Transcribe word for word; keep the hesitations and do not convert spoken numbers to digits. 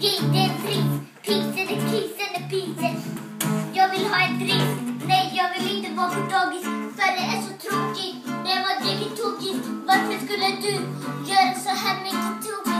Gilden fris, pixen är kisen är pisen. Jag vill ha ett drink, nej jag vill inte vara på dagis. För det är så tråkigt, när man dricker tokigt. Varför skulle du göra så här mycket tokigt?